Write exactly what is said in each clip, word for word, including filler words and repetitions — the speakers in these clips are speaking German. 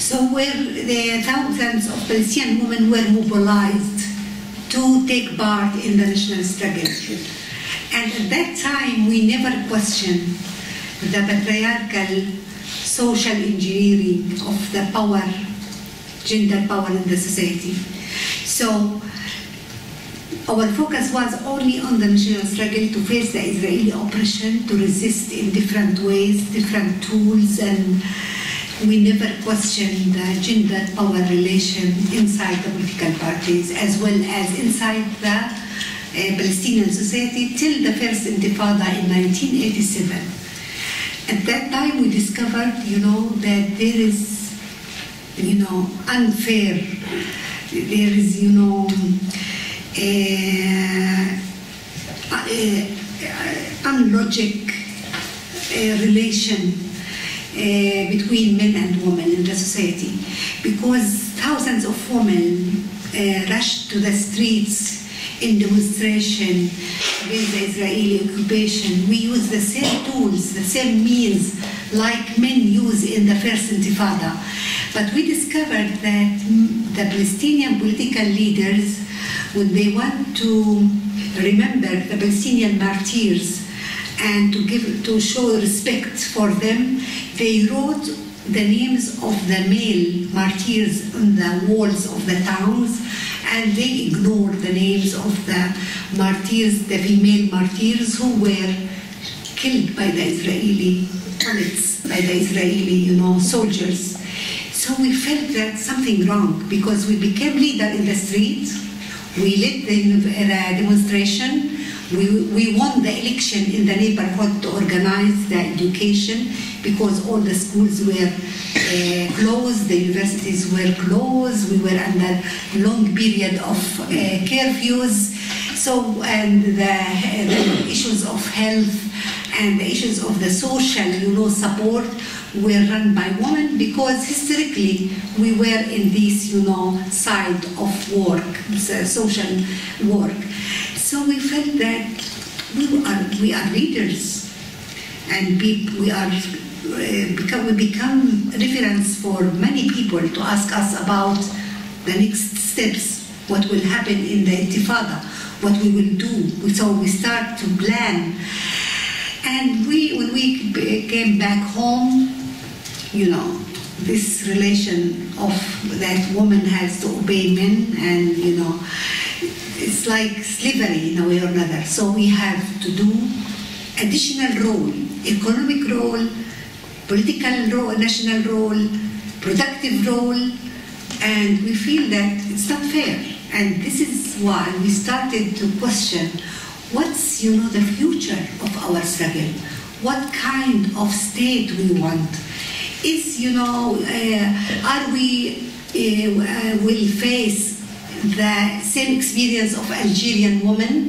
So where the thousands of Palestinian women were mobilized to take part in the national struggle. And at that time, we never questioned the patriarchal social engineering of the power, gender power in the society. So our focus was only on the national struggle to face the Israeli oppression, to resist in different ways, different tools, and we never questioned the gender power relation inside the political parties as well as inside the uh, Palestinian society till the first Intifada in nineteen eighty-seven. At that time we discovered, you know, that there is, you know, unfair, there is, you know, uh, uh, unlogic uh, relation Uh, between men and women in the society, because thousands of women uh, rushed to the streets in demonstration against the Israeli occupation. We use the same tools, the same means like men use in the first Intifada. But we discovered that the Palestinian political leaders, when they want to remember the Palestinian martyrs and to give, to show respect for them, they wrote the names of the male martyrs on the walls of the towns, and they ignored the names of the martyrs, the female martyrs who were killed by the Israeli bullets, by the Israeli, you know, soldiers. So we felt that something wrong, because we became leader in the street, we led the, the demonstration, We, we won the election in the neighborhood to organize the education, because all the schools were uh, closed, the universities were closed, we were under long period of uh, curfews. So, and the, the issues of health and the issues of the social, you know, support were run by women, because historically we were in this, you know, side of work, social work. So we felt that we are, we are leaders, and we, we are uh, become, we become reference for many people to ask us about the next steps, what will happen in the Intifada, what we will do. So we start to plan. And we, when we came back home, you know, this relation of that woman has to obey men, and, you know, it's like slavery in a way or another. So we have to do additional role, economic role, political role, national role, productive role, and we feel that it's not fair. And this is why we started to question what's, you know, the future of our struggle, what kind of state we want. Is, you know, uh, are we uh, will face the same experience of Algerian women?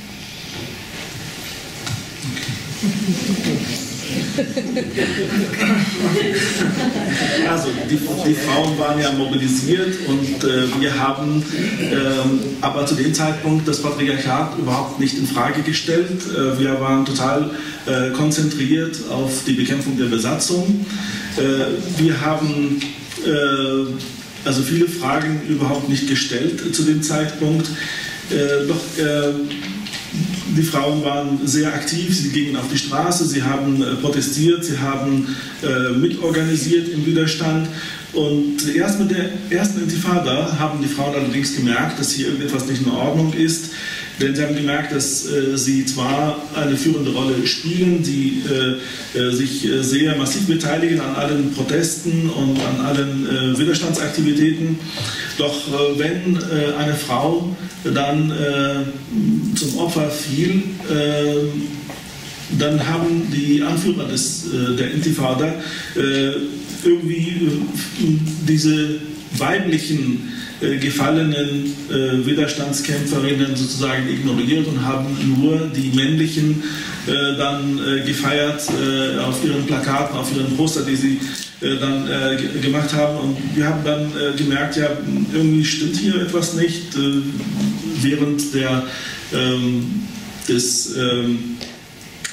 Also die, die Frauen waren ja mobilisiert, und äh, wir haben ähm, aber zu dem Zeitpunkt das Patriarchat überhaupt nicht in Frage gestellt. Äh, wir waren total äh, konzentriert auf die Bekämpfung der Besatzung. Äh, wir haben äh, also viele Fragen überhaupt nicht gestellt zu dem Zeitpunkt. Äh, doch äh, die Frauen waren sehr aktiv, sie gingen auf die Straße, sie haben äh, protestiert, sie haben äh, mitorganisiert im Widerstand. Und erst mit der ersten Intifada haben die Frauen allerdings gemerkt, dass hier irgendetwas nicht in Ordnung ist. Denn sie haben gemerkt, dass äh, sie zwar eine führende Rolle spielen, sie äh, äh, sich äh, sehr massiv beteiligen an allen Protesten und an allen äh, Widerstandsaktivitäten, doch äh, wenn äh, eine Frau dann äh, zum Opfer fiel, äh, dann haben die Anführer des, äh, der Intifada äh, irgendwie äh, diese weiblichen gefallenen äh, Widerstandskämpferinnen sozusagen ignoriert und haben nur die männlichen äh, dann äh, gefeiert äh, auf ihren Plakaten, auf ihren Poster, die sie äh, dann äh, gemacht haben. Und wir haben dann äh, gemerkt, ja, irgendwie stimmt hier etwas nicht. Äh, während der, ähm, des ähm,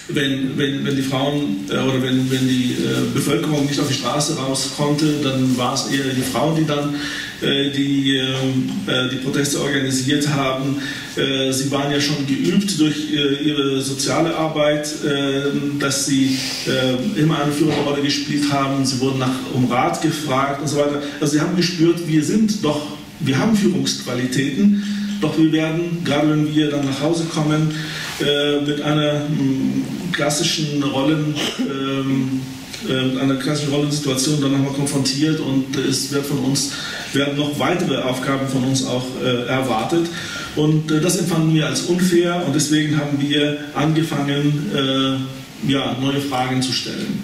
wenn, wenn, wenn die Frauen äh, oder wenn, wenn die äh, Bevölkerung nicht auf die Straße raus konnte, dann war es eher die Frauen, die dann äh, die, äh, die Proteste organisiert haben. Äh, sie waren ja schon geübt durch äh, ihre soziale Arbeit, äh, dass sie äh, immer eine führende Rolle gespielt haben. Sie wurden nach, um Rat gefragt und so weiter. Also sie haben gespürt, wir sind doch, wir haben Führungsqualitäten, doch wir werden, gerade wenn wir dann nach Hause kommen, äh, mit einer mh, klassischen Rollen, ähm, äh, einer klassischen Rollensituation dann nochmal konfrontiert und äh, es wird von uns, werden noch weitere Aufgaben von uns auch äh, erwartet. Und äh, das empfanden wir als unfair und deswegen haben wir angefangen, äh, ja, neue Fragen zu stellen.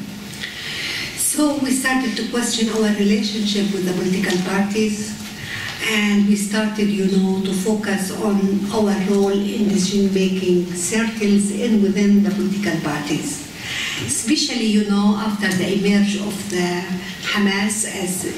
So we started to question our relationship with the political parties. And we started, you know, to focus on our role in decision-making circles and within the political parties. Especially, you know, after the emerge of the Hamas as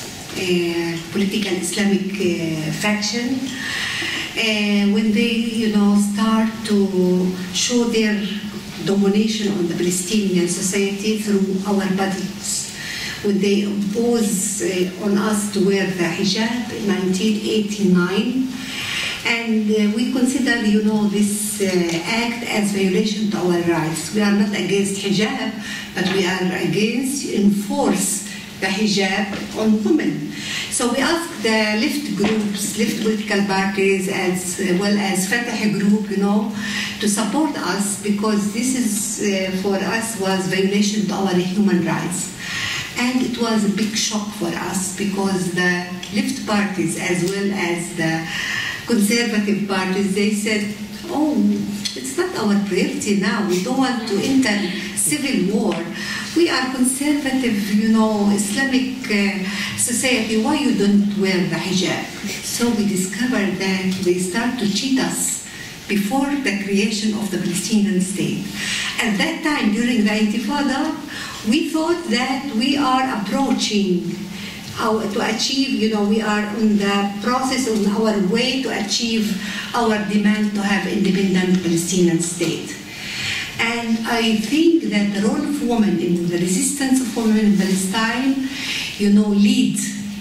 a political Islamic uh, faction, uh, when they, you know, start to show their domination on the Palestinian society through our bodies. When they impose uh, on us to wear the hijab in nineteen eighty-nine, and uh, we consider, you know, this uh, act as violation to our rights. We are not against hijab, but we are against enforce the hijab on women. So we asked the left groups, left political parties, as well as Fatah group, you know, to support us because this is uh, for us was violation to our human rights. And it was a big shock for us because the left parties as well as the conservative parties, they said, oh, it's not our priority now. We don't want to enter civil war. We are conservative, you know, Islamic uh, society. Why you don't wear the hijab? So we discovered that they start to cheat us before the creation of the Palestinian state. At that time, during the Intifada, we thought that we are approaching our, to achieve, you know, we are in the process on our way to achieve our demand to have independent Palestinian state. And I think that the role of women in the resistance of women in Palestine, you know, lead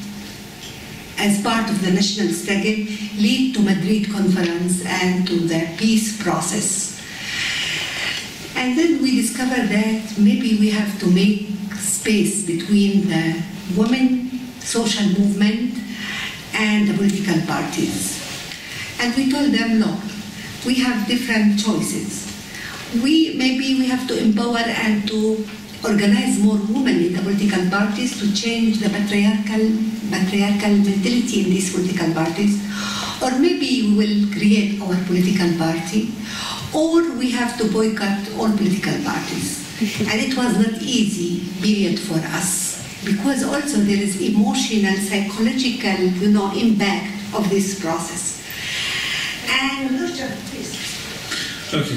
as part of the national struggle, lead to Madrid conference and to the peace process. And then we discovered that maybe we have to make space between the women social movement and the political parties. And we told them, look, we have different choices. We maybe we have to empower and to organize more women in the political parties to change the patriarchal patriarchal mentality in these political parties. Or maybe we will create our political party, or we have to boycott all political parties. And it was not easy period for us, because also there is emotional, psychological, you know, impact of this process. And okay.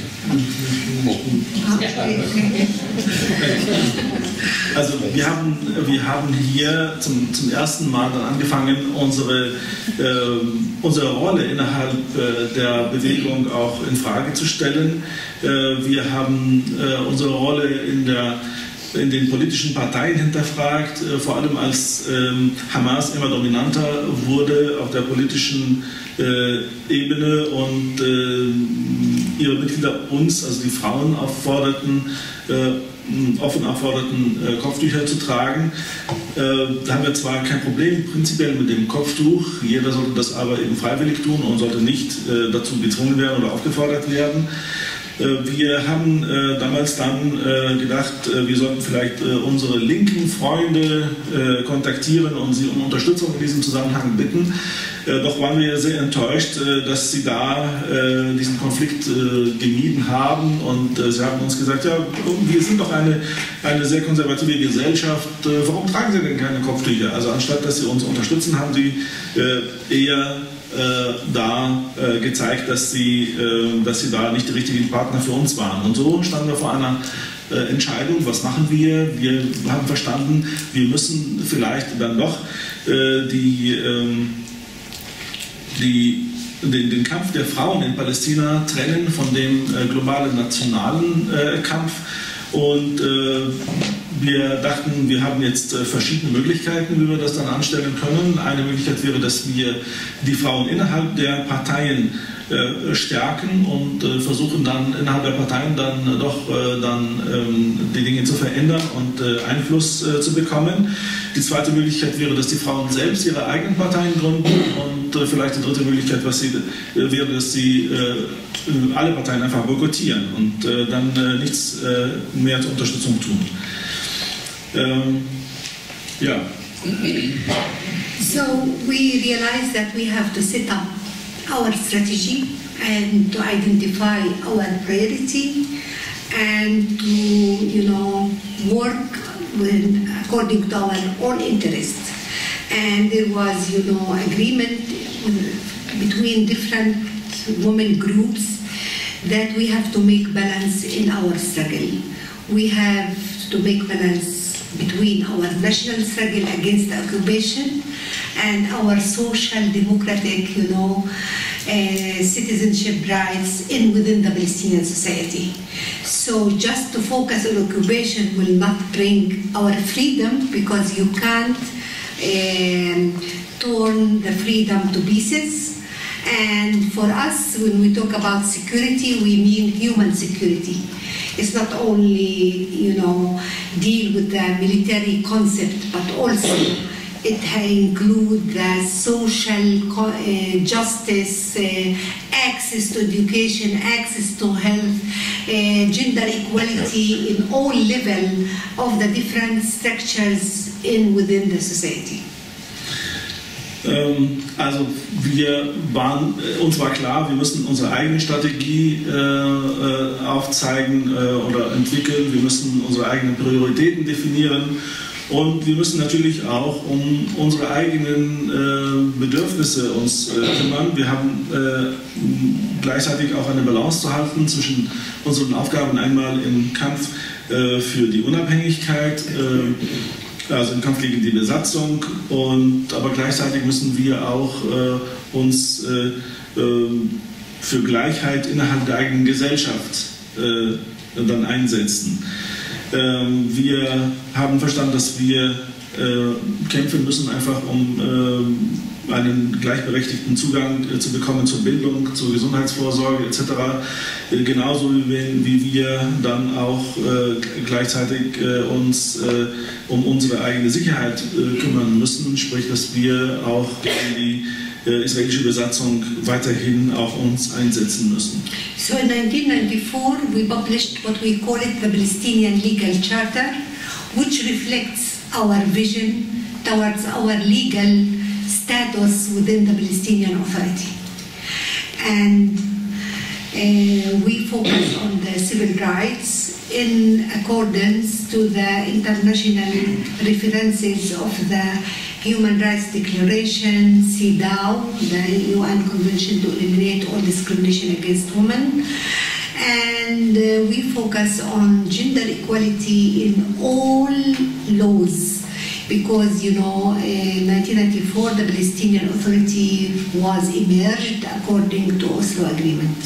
Also wir haben, wir haben hier zum, zum ersten Mal dann angefangen, unsere, äh, unsere Rolle innerhalb äh, der Bewegung auch in Frage zu stellen. Äh, wir haben äh, unsere Rolle in der in den politischen Parteien hinterfragt, äh, vor allem als ähm, Hamas immer dominanter wurde auf der politischen äh, Ebene und äh, ihre Mitglieder uns, also die Frauen, aufforderten, äh, offen aufforderten, äh, Kopftücher zu tragen. Äh, da haben wir zwar kein Problem prinzipiell mit dem Kopftuch, jeder sollte das aber eben freiwillig tun und sollte nicht äh, dazu gezwungen werden oder aufgefordert werden. Wir haben äh, damals dann äh, gedacht, äh, wir sollten vielleicht äh, unsere linken Freunde äh, kontaktieren und sie um Unterstützung in diesem Zusammenhang bitten. Äh, doch waren wir sehr enttäuscht, äh, dass sie da äh, diesen Konflikt äh, gemieden haben und äh, sie haben uns gesagt, ja, wir sind doch eine, eine sehr konservative Gesellschaft, äh, warum tragen Sie denn keine Kopftücher? Also anstatt, dass sie uns unterstützen, haben sie äh, eher Äh, da äh, gezeigt, dass sie, äh, dass sie da nicht die richtigen Partner für uns waren. Und so standen wir vor einer äh, Entscheidung, was machen wir? Wir haben verstanden, wir müssen vielleicht dann doch äh, die, äh, die den, den Kampf der Frauen in Palästina trennen von dem äh, globalen nationalen äh, Kampf. Und äh, wir dachten, wir haben jetzt äh, verschiedene Möglichkeiten, wie wir das dann anstellen können. Eine Möglichkeit wäre, dass wir die Frauen innerhalb der Parteien äh, stärken und äh, versuchen dann innerhalb der Parteien dann äh, doch äh, dann ähm, die Dinge zu verändern und äh, Einfluss äh, zu bekommen. Die zweite Möglichkeit wäre, dass die Frauen selbst ihre eigenen Parteien gründen, und äh, vielleicht die dritte Möglichkeit, was sie, äh, wäre, dass sie äh, alle Parteien einfach boykottieren und äh, dann äh, nichts äh, mehr zur Unterstützung tun. Ähm, ja. So we realized that we have to set up our strategy and to identify our priority and to, you know, work with, according to our own interests. And there was, you know, agreement between different women groups that we have to make balance in our struggle. We have to make balance between our national struggle against the occupation and our social democratic, you know, uh, citizenship rights in within the Palestinian society. So just to focus on occupation will not bring our freedom, because you can't um, turn the freedom to pieces. And for us, when we talk about security, we mean human security. It's not only, you know, deal with the military concept, but also it includes the social uh, justice, uh, access to education, access to health, uh, gender equality in all levels of the different structures in within the society. Also wir waren, uns war klar, wir müssen unsere eigene Strategie äh, aufzeigen äh, oder entwickeln, wir müssen unsere eigenen Prioritäten definieren, und wir müssen natürlich auch um unsere eigenen äh, Bedürfnisse uns äh, kümmern. Wir haben äh, gleichzeitig auch eine Balance zu halten zwischen unseren Aufgaben, einmal im Kampf äh, für die Unabhängigkeit, äh, also im Kampf gegen die Besatzung, und aber gleichzeitig müssen wir auch äh, uns äh, äh, für Gleichheit innerhalb der eigenen Gesellschaft äh, dann einsetzen. Ähm, wir haben verstanden, dass wir äh, kämpfen müssen, einfach um äh, einen gleichberechtigten Zugang äh, zu bekommen zur Bildung, zur Gesundheitsvorsorge et cetera. Äh, genauso wie, wie wir dann auch äh, gleichzeitig äh, uns äh, um unsere eigene Sicherheit äh, kümmern müssen, sprich, dass wir auch gegen die äh, israelische Besatzung weiterhin auch uns einsetzen müssen. So in nineteen ninety-four we published what we call it the Palestinian Legal Charter, which reflects our vision towards our legal status within the Palestinian Authority. And uh, we focus on the civil rights in accordance to the international references of the Human Rights Declaration, CEDAW, the U N Convention to Eliminate All Discrimination Against Women. And uh, we focus on gender equality in all laws, because, you know, in nineteen ninety-four the Palestinian Authority was emerged according to Oslo Agreement.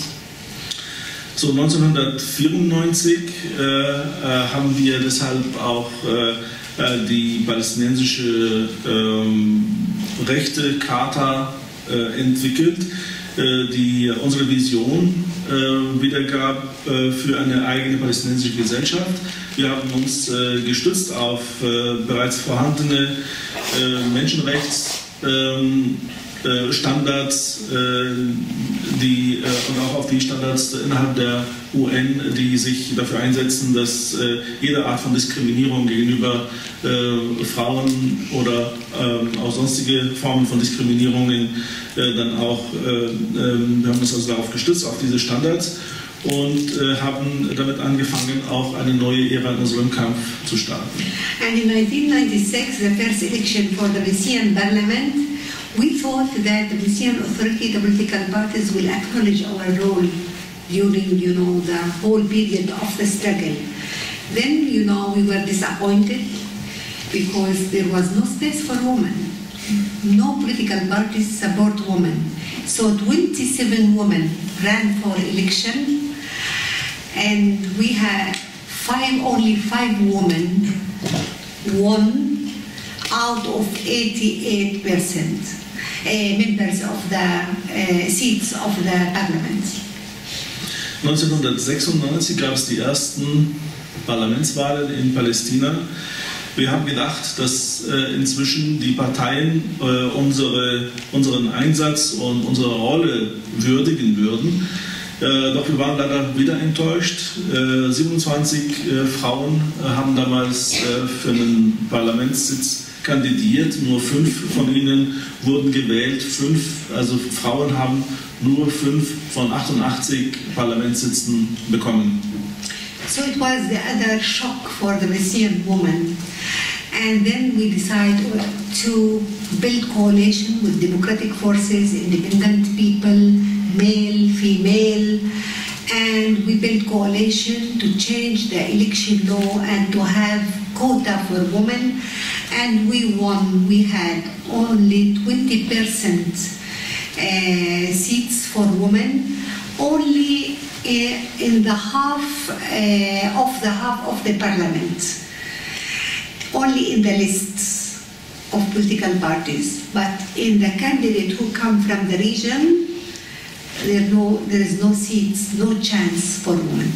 So neunzehnhundertvierundneunzig äh, äh, haben wir deshalb auch äh, die palästinensische ähm, Rechte-Charta äh, entwickelt, äh, die unsere Vision äh, wiedergab äh, für eine eigene palästinensische Gesellschaft. Wir haben uns äh, gestützt auf äh, bereits vorhandene äh, Menschenrechts ähm, Standards, die, und auch auf die Standards innerhalb der U N, die sich dafür einsetzen, dass jede Art von Diskriminierung gegenüber Frauen oder auch sonstige Formen von Diskriminierungen dann auch, wir haben uns also darauf gestützt, auf diese Standards, und haben damit angefangen, auch eine neue Ära in unserem Kampf zu starten. And in nineteen ninety-six, the first election for the Palestinian Parliament, we thought that the Palestinian Authority, the political parties, will acknowledge our role during, you know, the whole period of the struggle. Then, you know, we were disappointed because there was no space for women. no political parties support women. So twenty-seven women ran for election, and we had five, only five women won out of eighty-eight percent uh, members of the uh, seats of the parliament. neunzehnhundertsechsundneunzig gab es die ersten Parlamentswahlen in Palästina. Wir haben gedacht, dass äh, inzwischen die Parteien äh, unsere, unseren Einsatz und unsere Rolle würdigen würden. Äh, doch wir waren leider wieder enttäuscht. Äh, siebenundzwanzig äh, Frauen äh, haben damals äh, für einen Parlamentssitz kandidiert. Nur fünf von ihnen wurden gewählt. Fünf, also Frauen haben nur fünf von achtundachtzig Parlamentssitzen bekommen. So it was the other shock for the Palestinian women. And then we decided to build coalition with democratic forces, independent people, male, female, and we built coalition to change the election law and to have quota for women. And we won. We had only twenty percent uh, seats for women, only uh, in the half uh, of the half of the parliament. Only in the lists of political parties, but in the candidate who come from the region, there, no, there is no seats, no chance for women.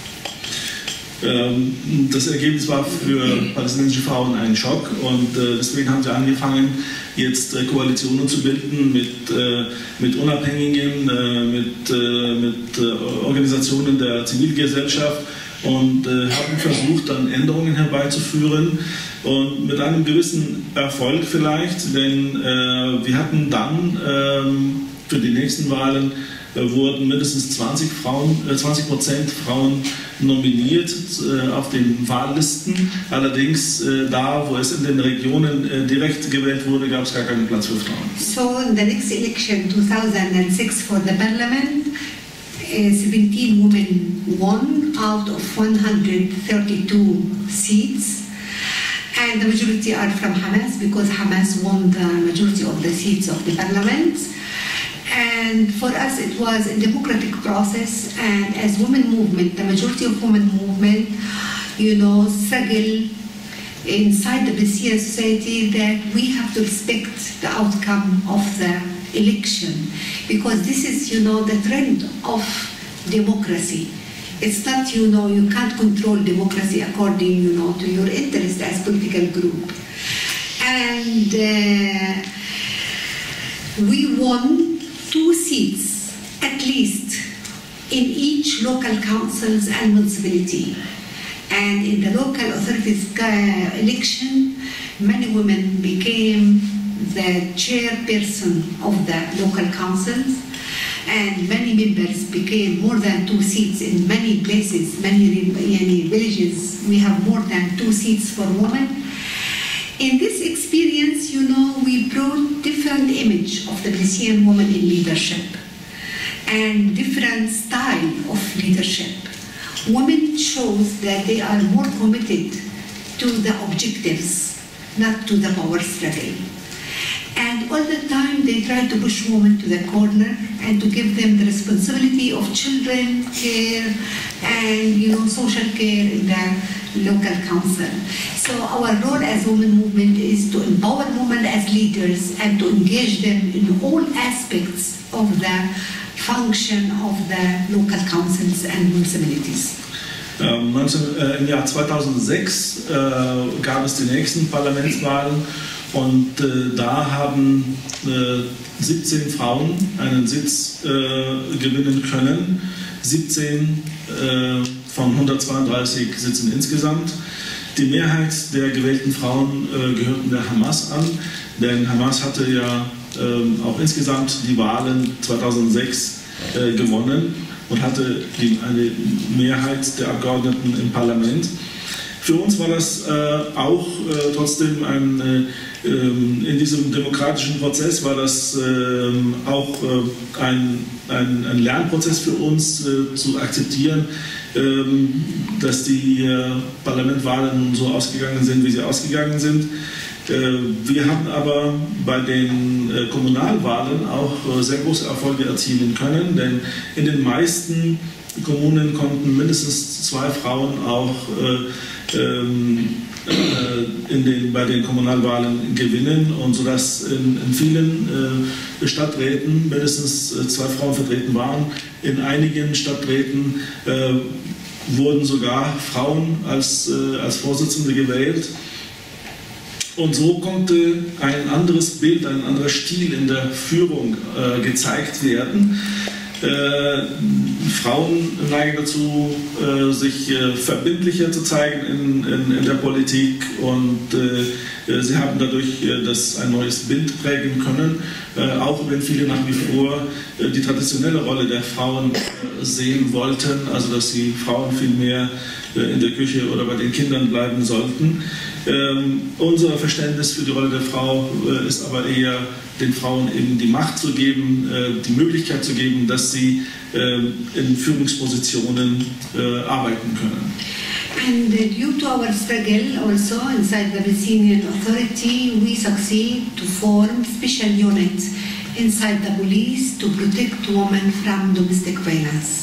Das Ergebnis war für palästinensische Frauen ein Schock, und deswegen haben sie angefangen, jetzt Koalitionen zu bilden mit, mit Unabhängigen, mit, mit Organisationen der Zivilgesellschaft, und äh, haben versucht, dann Änderungen herbeizuführen, und mit einem gewissen Erfolg vielleicht, denn äh, wir hatten dann ähm, für die nächsten Wahlen äh, wurden mindestens zwanzig Frauen, äh, zwanzig Prozent Frauen nominiert äh, auf den Wahllisten. Allerdings äh, da, wo es in den Regionen äh, direkt gewählt wurde, gab es gar keinen Platz für Frauen. So in the next election two thousand six for the parliament, Uh, seventeen women won out of one hundred thirty-two seats, and the majority are from Hamas, because Hamas won the majority of the seats of the parliament. And for us it was a democratic process, and as women movement, the majority of women movement, you know, struggle inside the Palestinian society that we have to respect the outcome of the election, because this is, you know, the trend of democracy. It's not, you know, you can't control democracy according, you know, to your interest as political group. And uh, we won two seats at least in each local councils and municipality. And in the local authorities uh, election, many women became the chairperson of the local councils, and many members became more than two seats in many places, many, many villages. We have more than two seats for women. In this experience, you know, we brought different image of the Palestinian woman in leadership and different style of leadership. Women shows that they are more committed to the objectives, not to the power struggle. And all the time they try to push women to the corner and to give them the responsibility of children care and, you know, social care in the local council. So our role as women movement is to empower women as leaders and to engage them in all aspects of the function of the local councils and municipalities. Ähm, neunzehn, äh, Im Jahr zweitausendsechs äh, gab es die nächsten Parlamentswahlen, und äh, da haben äh, siebzehn Frauen einen Sitz äh, gewinnen können. siebzehn äh, von hundertzweiunddreißig Sitzen insgesamt. Die Mehrheit der gewählten Frauen äh, gehörten der Hamas an, denn Hamas hatte ja äh, auch insgesamt die Wahlen zweitausendsechs äh, gewonnen und hatte die, eine Mehrheit der Abgeordneten im Parlament. Für uns war das äh, auch äh, trotzdem ein, äh, in diesem demokratischen Prozess war das äh, auch äh, ein, ein, ein Lernprozess für uns äh, zu akzeptieren, äh, dass die äh, Parlamentwahlen so ausgegangen sind, wie sie ausgegangen sind. Wir haben aber bei den Kommunalwahlen auch sehr große Erfolge erzielen können, denn in den meisten Kommunen konnten mindestens zwei Frauen auch in den, bei den Kommunalwahlen gewinnen, und sodass in, in vielen äh, Stadträten mindestens äh, zwei Frauen vertreten waren. In einigen Stadträten äh, wurden sogar Frauen als, äh, als Vorsitzende gewählt. Und so konnte ein anderes Bild, ein anderer Stil in der Führung äh, gezeigt werden. Äh, Frauen neigen dazu, äh, sich äh, verbindlicher zu zeigen in, in, in der Politik, und äh, sie haben dadurch äh, das ein neues Bild prägen können, äh, auch wenn viele nach wie vor äh, die traditionelle Rolle der Frauen äh, sehen wollten, also dass die Frauen viel mehr äh, in der Küche oder bei den Kindern bleiben sollten. Ähm, unser Verständnis für die Rolle der Frau äh, ist aber eher, den Frauen eben die Macht zu geben, äh, die Möglichkeit zu geben, dass sie äh, in Führungspositionen äh, arbeiten können. And uh, due to our struggle also inside the Palestinian Authority, we succeed to form special units inside the police to protect women from domestic violence.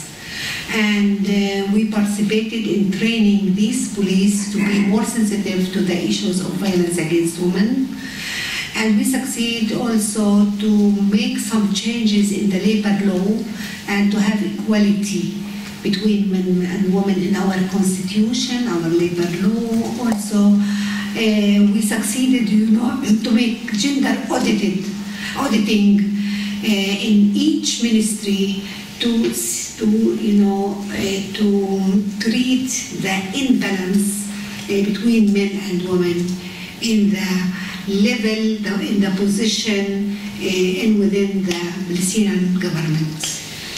And uh, we participated in training these police to be more sensitive to the issues of violence against women. And we succeed also to make some changes in the labor law and to have equality between men and women in our constitution, our labor law. Also, uh, we succeeded, you know, to make gender audited, auditing uh, in each ministry to, to you know, uh, to treat the imbalance uh, between men and women in the level, the, in the position uh, and within the Palestinian government.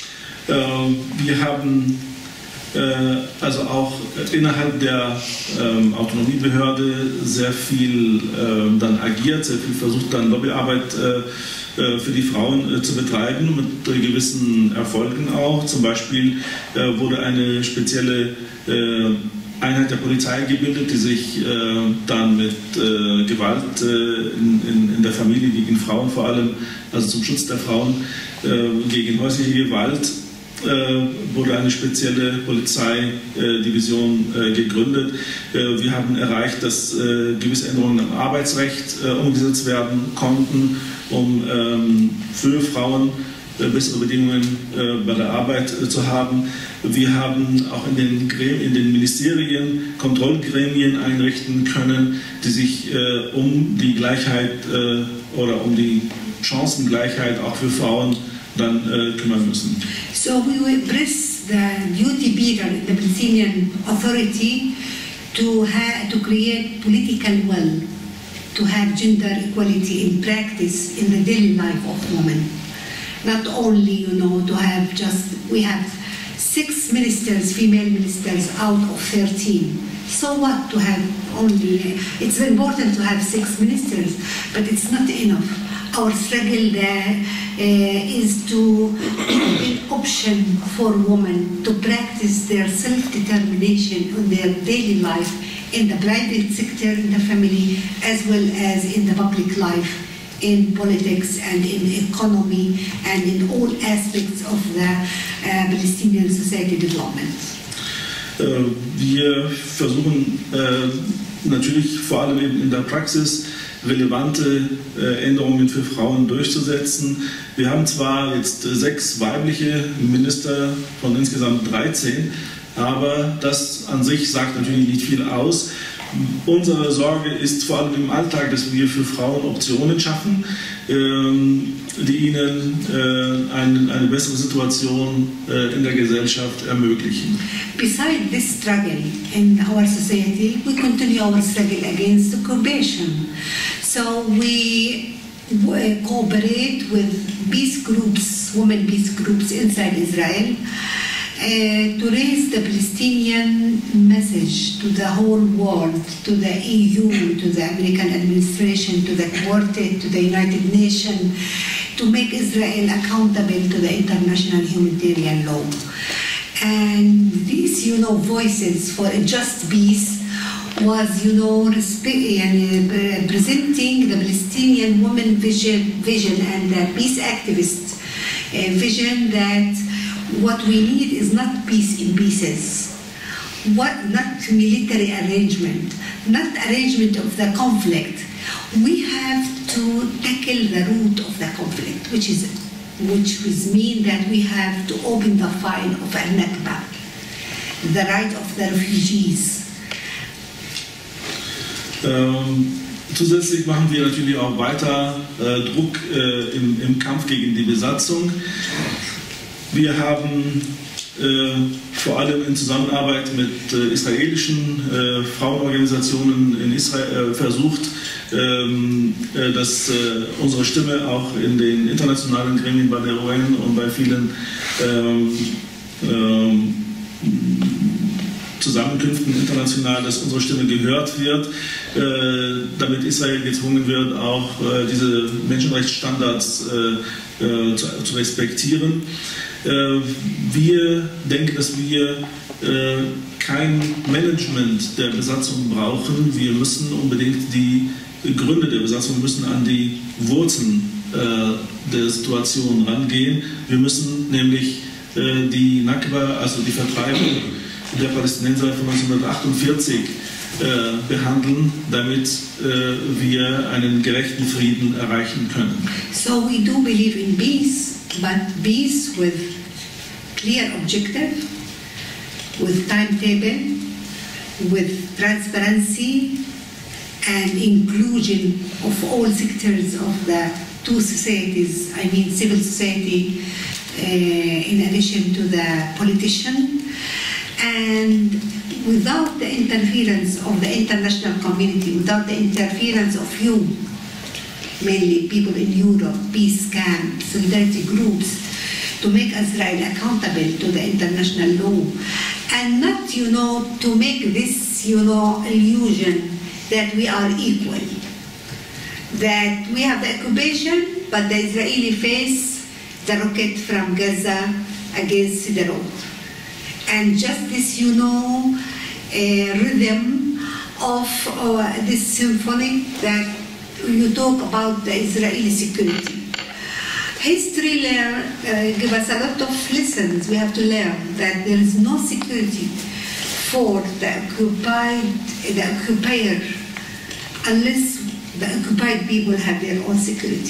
Uh, wir haben äh, also auch innerhalb der ähm, Autonomiebehörde sehr viel äh, dann agiert, sehr viel versucht, dann Lobbyarbeit äh, für die Frauen äh, zu betreiben, mit äh, gewissen Erfolgen auch. Zum Beispiel äh, wurde eine spezielle äh, Einheit der Polizei gebildet, die sich äh, dann mit äh, Gewalt äh, in, in, in der Familie gegen Frauen vor allem, also zum Schutz der Frauen äh, gegen häusliche Gewalt, äh, wurde eine spezielle Polizeidivision äh, gegründet. Äh, wir haben erreicht, dass äh, gewisse Änderungen am Arbeitsrecht äh, umgesetzt werden konnten, um ähm, für Frauen äh, bessere Bedingungen äh, bei der Arbeit äh, zu haben. Wir haben auch in den, Gremien, in den Ministerien Kontrollgremien einrichten können, die sich äh, um die Gleichheit äh, oder um die Chancengleichheit auch für Frauen dann äh, kümmern müssen. So we will press the duty bearer in the Palestinian Authority to, ha to create political will, to have gender equality in practice in the daily life of women. Not only, you know, to have just, we have six ministers, female ministers out of thirteen. So what to have only, it's important to have six ministers, but it's not enough. Our struggle there uh, is to an option for women to practice their self-determination in their daily life in the private sector, in the family, as well as in the public life, in politics and in economy and in all aspects of the uh, Palestinian society development. Wir versuchen natürlich vor allem eben in der Praxis relevante Änderungen für Frauen durchzusetzen. Wir haben zwar jetzt sechs weibliche Minister von insgesamt dreizehn, aber das an sich sagt natürlich nicht viel aus. Unsere Sorge ist vor allem im Alltag, dass wir für Frauen Optionen schaffen, die ihnen eine bessere Situation in der Gesellschaft ermöglichen. Besides this struggle in our society, we continue our struggle against occupation. So we cooperate with peace groups, women peace groups inside Israel, Uh, to raise the Palestinian message to the whole world, to the E U, to the American administration, to the Quartet, to the United Nations, to make Israel accountable to the international humanitarian law. And these, you know, voices for a just peace was, you know, uh, presenting the Palestinian women vision, vision and the peace activists uh, vision that what we need is not peace in pieces, what, not military arrangement, not arrangement of the conflict. We have to tackle the root of the conflict, which is, which is mean that we have to open the file of al-Nakba, the right of the refugees. Ähm, zusätzlich machen wir natürlich auch weiter äh, Druck äh, im, im Kampf gegen die Besatzung. Wir haben äh, vor allem in Zusammenarbeit mit äh, israelischen äh, Frauenorganisationen in Israel äh, versucht, ähm, äh, dass äh, unsere Stimme auch in den internationalen Gremien bei der U N und bei vielen ähm, ähm, Zusammenkünften international, dass unsere Stimme gehört wird, äh, damit Israel gezwungen wird, auch äh, diese Menschenrechtsstandards äh, äh, zu, zu respektieren. Äh, wir denken, dass wir äh, kein Management der Besatzung brauchen. Wir müssen unbedingt die Gründe der Besatzung, müssen an die Wurzeln äh, der Situation rangehen. Wir müssen nämlich äh, die Nakba, also die Vertreibung der Palästinenser von neunzehnhundertachtundvierzig äh, behandeln, damit äh, wir einen gerechten Frieden erreichen können. So we do believe in peace, but peace with clear objective, with timetable, with transparency and inclusion of all sectors of the two societies, I mean civil society, uh, in addition to the politician. And without the interference of the international community, without the interference of you, mainly people in Europe, peace camp, solidarity groups, to make Israel accountable to the international law, and not, you know, to make this, you know, illusion that we are equal, that we have the occupation, but the Israeli face the rocket from Gaza against Sderot. And just this, you know, a rhythm of uh, this symphony that you talk about the Israeli security. History learn, uh, give us a lot of lessons. We have to learn that there is no security for the occupied, the occupier, unless the occupied people have their own security.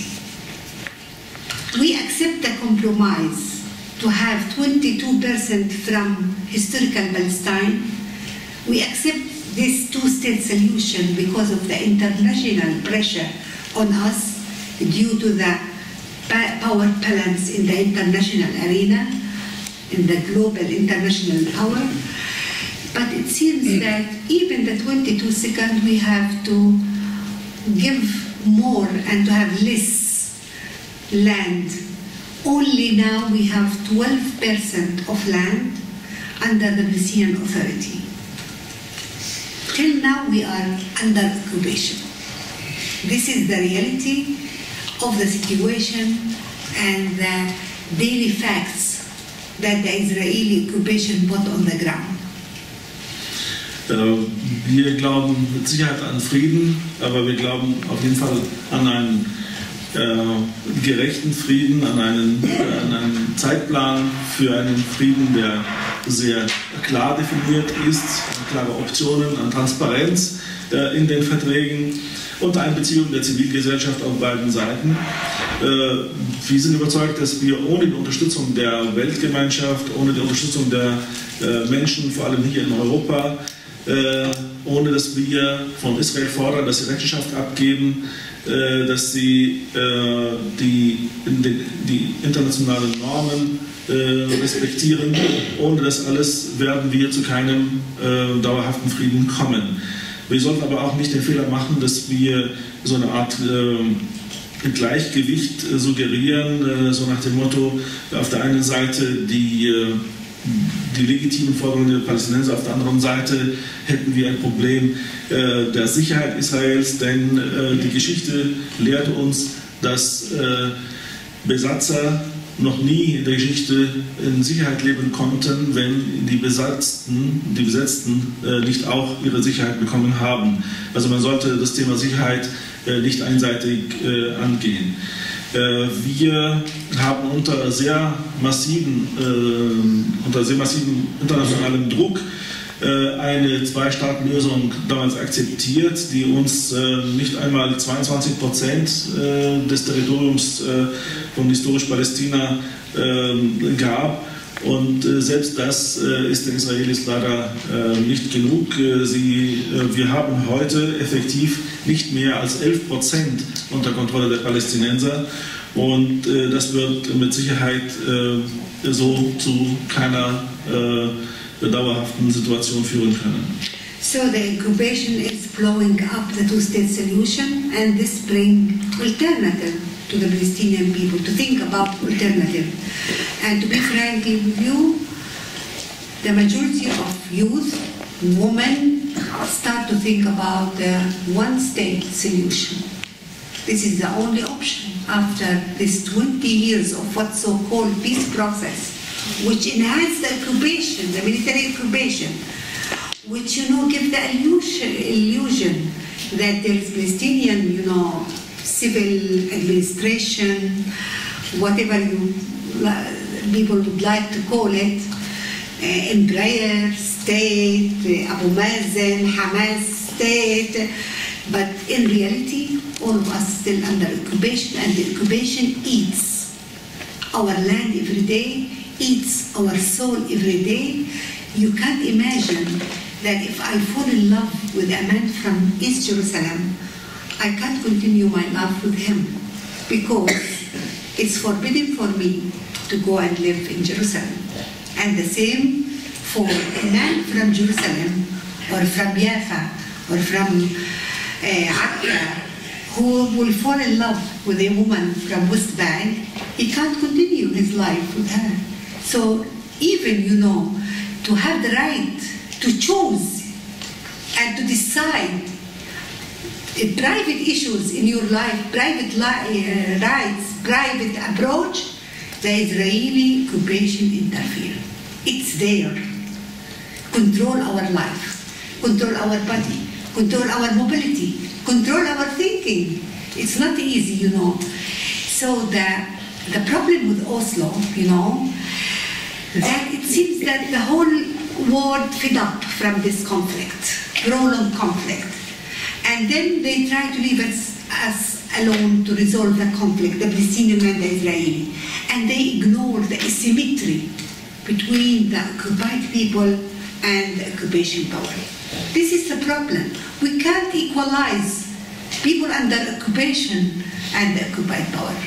We accept the compromise to have twenty-two percent from historical Palestine. We accept this two-state solution because of the international pressure on us due to the power balance in the international arena, in the global international power. But it seems that even the twenty-two seconds we have to give more and to have less land. Only now we have twelve percent of land under the Palestinian Authority. Till now we are under occupation. This is the reality of the situation and the daily facts that the Israeli occupation put on the ground. Wir glauben mit Sicherheit an Frieden, aber wir glauben auf jeden Fall an einen äh, gerechten Frieden, an einen, äh, an einen Zeitplan für einen Frieden, der sehr klar definiert ist, klare Optionen, an Transparenz äh, in den Verträgen und Einbeziehung der Zivilgesellschaft auf beiden Seiten. Äh, wir sind überzeugt, dass wir ohne die Unterstützung der Weltgemeinschaft, ohne die Unterstützung der äh, Menschen, vor allem hier in Europa, äh, ohne dass wir von Israel fordern, dass sie Rechenschaft abgeben, äh, dass sie äh, die, die, die internationalen Normen äh, respektieren. Ohne das alles werden wir zu keinem äh, dauerhaften Frieden kommen. Wir sollten aber auch nicht den Fehler machen, dass wir so eine Art äh, Gleichgewicht äh, suggerieren, äh, so nach dem Motto, auf der einen Seite die, äh, die legitimen Forderungen der Palästinenser, auf der anderen Seite hätten wir ein Problem äh, der Sicherheit Israels, denn äh, die Geschichte lehrt uns, dass äh, Besatzer noch nie in der Geschichte in Sicherheit leben konnten, wenn die Besetzten, die Besetzten äh, nicht auch ihre Sicherheit bekommen haben. Also man sollte das Thema Sicherheit äh, nicht einseitig äh, angehen. Äh, wir haben unter sehr massiven, äh, unter sehr massiven internationalem Druck eine Zwei-Staaten-Lösung damals akzeptiert, die uns äh, nicht einmal zweiundzwanzig Prozent äh, des Territoriums äh, von historisch Palästina äh, gab. Und äh, selbst das äh, ist den Israelis leider äh, nicht genug. Äh, sie, äh, wir haben heute effektiv nicht mehr als elf Prozent unter Kontrolle der Palästinenser. Und äh, das wird mit Sicherheit äh, so zu keiner äh, dauerhaften Situation führen können. So the incubation is blowing up the two-state solution, and this brings alternative to the Palestinian people to think about alternative. And to be frank with you, the majority of youth, women, start to think about the one-state solution. This is the only option after this twenty years of what's so-called peace process, which enhance the occupation, the military occupation, which, you know, give the illusion, illusion that there is Palestinian, you know, civil administration, whatever you people would like to call it, uh, empire, state, uh, Abu Mazen, Hamas state, but in reality, all of us still under occupation, and the occupation eats our land every day, eats our soul every day. You can't imagine that if I fall in love with a man from East Jerusalem, I can't continue my love with him because it's forbidden for me to go and live in Jerusalem. And the same for a man from Jerusalem or from Jaffa or from uh, Akka who will fall in love with a woman from West Bank, he can't continue his life with her. So even, you know, to have the right to choose and to decide uh, private issues in your life, private li uh, rights, private approach, the Israeli occupation interfere. It's there. Control our life, control our body, control our mobility, control our thinking. It's not easy, you know. So the, the problem with Oslo, you know, that it seems that the whole world fed up from this conflict, prolonged conflict. And then they try to leave us, us alone to resolve the conflict, the Palestinian and the Israeli. And they ignore the asymmetry between the occupied people and the occupation power. This is the problem. We can't equalize people under occupation and the occupied power.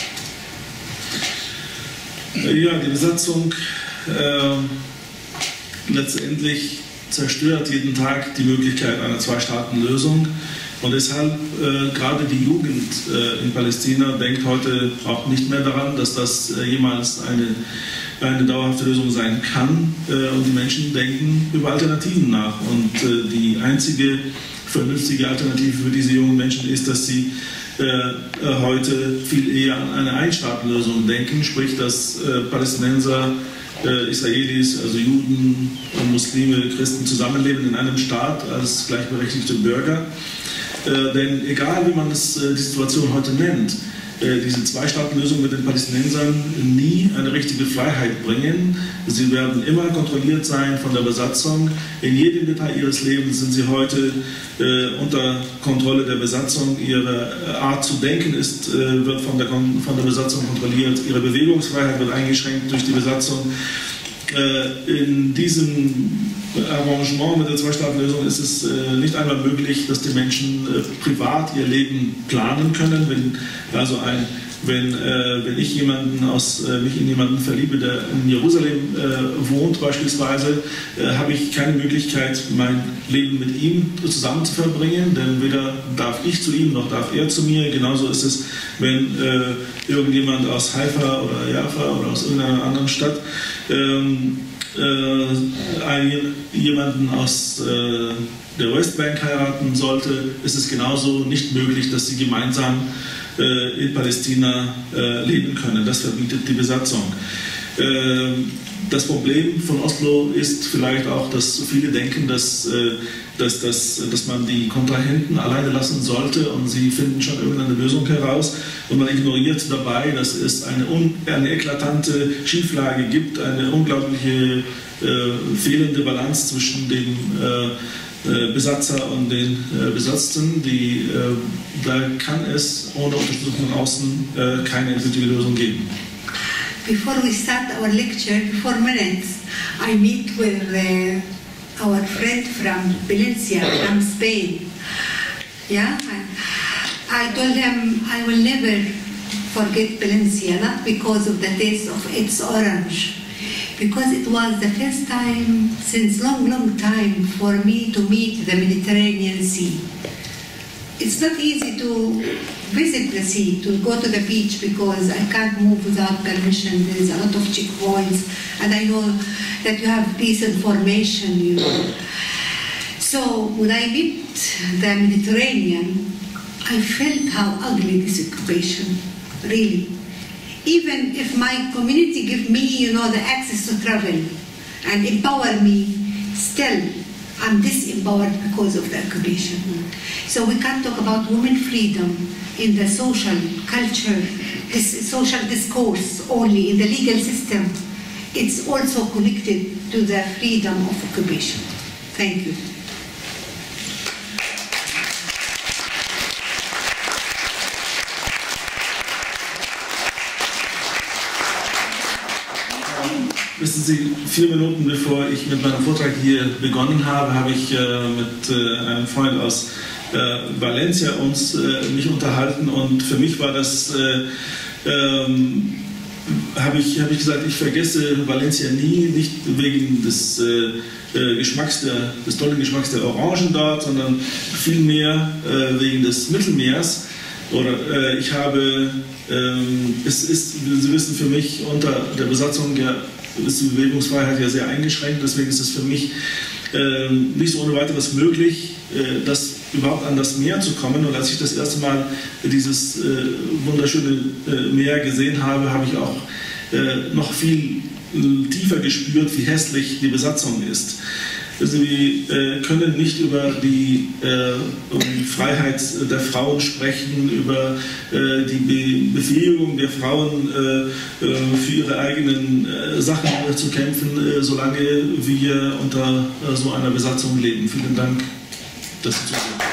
Ja, die Besatzung äh, letztendlich zerstört jeden Tag die Möglichkeit einer Zwei-Staaten-Lösung. Und deshalb äh, gerade die Jugend äh, in Palästina denkt heute auch nicht mehr daran, dass das äh, jemals eine, eine dauerhafte Lösung sein kann. Äh, und die Menschen denken über Alternativen nach. Und äh, die einzige vernünftige Alternative für diese jungen Menschen ist, dass sie äh, heute viel eher an eine Ein-Staaten-Lösung denken, sprich, dass äh, Palästinenser, äh, Israelis, also Juden, Muslime, Christen zusammenleben in einem Staat als gleichberechtigte Bürger. Äh, denn egal wie man es, äh, die Situation heute nennt, äh, diese Zwei-Staaten-Lösung mit den Palästinensern nie eine richtige Freiheit bringen. Sie werden immer kontrolliert sein von der Besatzung. In jedem Detail ihres Lebens sind sie heute äh, unter Kontrolle der Besatzung. Ihre Art zu denken ist, äh, wird von der, von der Besatzung kontrolliert. Ihre Bewegungsfreiheit wird eingeschränkt durch die Besatzung. In diesem Arrangement mit der Zwei-Staaten-Lösung ist es nicht einmal möglich, dass die Menschen privat ihr Leben planen können. Wenn, also ein, wenn, wenn ich jemanden aus, mich in jemanden verliebe, der in Jerusalem wohnt beispielsweise, habe ich keine Möglichkeit, mein Leben mit ihm zusammen zu verbringen, denn weder darf ich zu ihm, noch darf er zu mir. Genauso ist es, wenn irgendjemand aus Haifa oder Jaffa oder aus irgendeiner anderen Stadt Ähm, äh, einen, jemanden aus äh, der Westbank heiraten sollte, ist es genauso nicht möglich, dass sie gemeinsam äh, in Palästina äh, leben können. Das verbietet die Besatzung. Äh, das Problem von Oslo ist vielleicht auch, dass viele denken, dass, äh, dass, dass, dass man die Kontrahenten alleine lassen sollte und sie finden schon irgendeine Lösung heraus und man ignoriert dabei, dass es eine, un, eine eklatante Schieflage gibt, eine unglaubliche äh, fehlende Balance zwischen dem äh, Besatzer und den äh, Besatzten. Die, äh, da kann es ohne Unterstützung von außen äh, keine endgültige Lösung geben. Before we start our lecture, before minutes, I meet with uh, our friend from Valencia, from Spain. Yeah, I, I told him I will never forget Valencia, not because of the taste of its orange, because it was the first time since long, long time for me to meet the Mediterranean Sea. It's not easy to visit the sea, to go to the beach, because I can't move without permission. There is a lot of checkpoints, and I know that you have peace information, you know. So when I meet the Mediterranean, I felt how ugly this occupation, really. Even if my community give me, you know, the access to travel and empower me, still I'm disempowered because of the occupation. So we can't talk about women freedom in the social culture, this social discourse only in the legal system. It's also connected to the freedom of occupation. Thank you. Wissen Sie, vier Minuten bevor ich mit meinem Vortrag hier begonnen habe, habe ich äh, mit äh, einem Freund aus äh, Valencia uns äh, mich unterhalten und für mich war das, äh, ähm, habe ich, hab ich gesagt, ich vergesse Valencia nie, nicht wegen des äh, Geschmacks der, des tollen Geschmacks der Orangen dort, sondern vielmehr äh, wegen des Mittelmeers. Oder äh, ich habe, ähm, es ist, Sie wissen, für mich unter der Besatzung ja, ist die Bewegungsfreiheit ja sehr eingeschränkt, deswegen ist es für mich äh, nicht so ohne weiteres möglich, äh, das überhaupt an das Meer zu kommen. Und als ich das erste Mal dieses äh, wunderschöne äh, Meer gesehen habe, habe ich auch äh, noch viel äh, tiefer gespürt, wie hässlich die Besatzung ist. Also wir äh, können nicht über die, äh, um die Freiheit der Frauen sprechen, über äh, die Be Befähigung der Frauen äh, für ihre eigenen äh, Sachen äh, zu kämpfen, äh, solange wir unter äh, so einer Besatzung leben. Vielen Dank, dass Sie zuhören.